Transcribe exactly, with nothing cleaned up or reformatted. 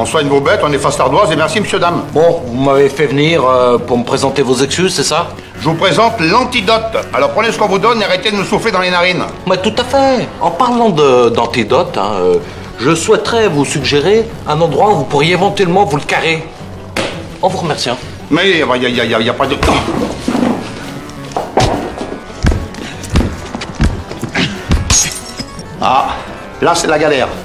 On soigne vos bêtes, on efface l'ardoise et merci, monsieur, dame. Bon, vous m'avez fait venir euh, pour me présenter vos excuses, c'est ça? Je vous présente l'antidote. Alors prenez ce qu'on vous donne et arrêtez de nous souffler dans les narines. Mais tout à fait. En parlant de- d'antidote, hein, euh, je souhaiterais vous suggérer un endroit où vous pourriez éventuellement vous le carrer. En vous remerciant. Mais il n'y a, y a, y a, y a pas de... Ah, là c'est la galère.